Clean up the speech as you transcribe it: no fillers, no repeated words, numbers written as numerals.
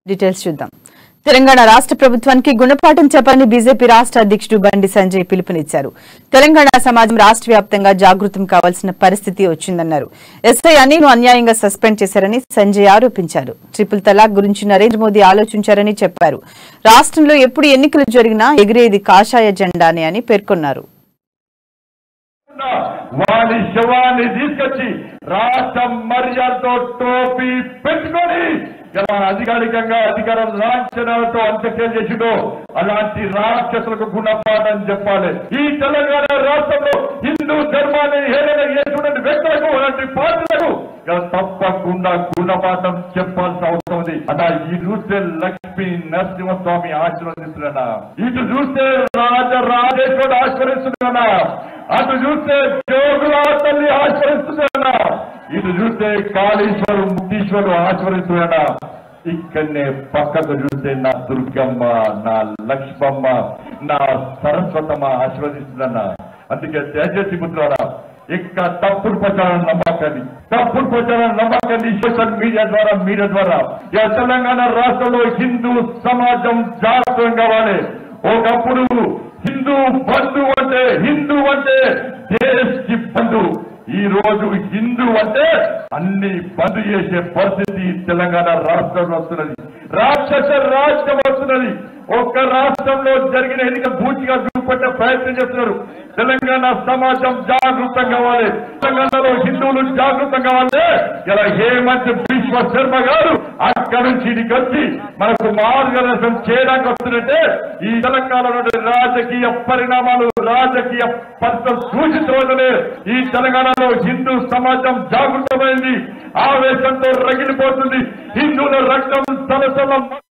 Details చూద్దాం. తెలంగాణ రాష్ట్ర ప్రభుత్వానికి గుణపాఠం చెప్పని బీజేపీ రాష్ట్ర అధ్యక్షుడు బండి సంజయ్ పిలుపునిచ్చారు. తెలంగాణ సమాజం రాష్ట్ర వ్యాప్తంగా జాగృతం కావాల్సిన పరిస్థితి వచ్చిందన్నారు. ఎస్ఐ అనిల్ను అన్యాయంగా సస్పెండ్ చేశారని సంజయ్ ఆరోపించారు. ట్రిపుల్ తలాక్ గురించి నరేంద్ర మోదీ ఆలోచించారని చెప్పారు. రాష్ట్రంలో ఎప్పుడు ఎన్నికలు జరిగినా ఎగిరేది కాషాయ జెండానే అని పేర్కొన్నారు. వాడి శవాన్ని తీసుకొచ్చి రాష్ట్ర మర్యాదతో టోపీ పెట్టుకొని ఎలా అధికారికంగా అధికారం లాంఛనాలతో అంత్యక్రియలు చేసిందో అలాంటి రాక్షసులకు గుణపాఠం చెప్పాలి. ఈ తెలంగాణ రాష్ట్రంలో హిందూ ధర్మాన్ని హేళన చేస్తున్న వ్యక్తులకు అలాంటి పార్టీలకు తప్పకుండా గుణపాఠం చెప్పాల్సిన అవసరం ఉంది. అలా ఈ చూస్తే లక్ష్మీ నరసింహస్వామి ఆశీర్వదిస్తున్నా, ఇటు చూస్తే రాజరాజేశ్వరుడు ఆశీర్వదిస్తున్నా, అటు చూస్తే జోగుల తల్లి ఆశీర్వదిస్తున్నా, ఇటు చూస్తే కాళేశ్వరు ముక్తీశ్వరుడు ఆశీర్వదిస్తున్నా, ఇక్కడనే పక్కకు చూస్తే నా దుర్గమ్మ, నా లక్ష్మమ్మ, నా సరస్వతమ్మ ఆశీర్వదిస్తున్నా. అందుకే దయచేసి మిత్రులారా, ఇంకా తప్పుడు ప్రచారం నమ్మకండి సోషల్ మీడియా ద్వారా తెలంగాణ రాష్ట్రంలో హిందూ సమాజం జాగ్రత్తం కావాలి. ఒకప్పుడు హిందూ అంటే దేశ్ కి బంధు. ఈ రోజు హిందూ అంటే అన్ని బంద్ చేసే పరిస్థితి తెలంగాణ రాష్ట్రంలో వస్తున్నది. రాక్షస రాజ్యం వస్తున్నది. ఒక్క రాష్ట్రంలో జరిగిన ఎన్నిక పూర్తిగా చూపెట్టే ప్రయత్నం చేస్తున్నారు. తెలంగాణ సమాజం జాగృతం కావాలి, తెలంగాణలో హిందువులు జాగృతం కావాలి. ఇలా హేమంత్ బిశ్వ శర్మ గారు అక్కడి నుంచి ఇక్కడికి వచ్చి మనకు మార్గదర్శనం చేయడానికి వస్తున్నట్టే ఈ తెలంగాణలో రాజకీయ పరిణామాలు, రాజకీయ పరిస్థితులు సూచించవద్దనే ఈ తెలంగాణలో హిందూ సమాజం జాగృతమైంది, ఆవేశంతో రగిలిపోతుంది. హిందువుల రక్తం తలసమ